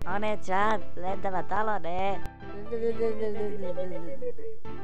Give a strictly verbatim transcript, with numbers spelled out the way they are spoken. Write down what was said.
お姉ちゃん、レンタル頼ね。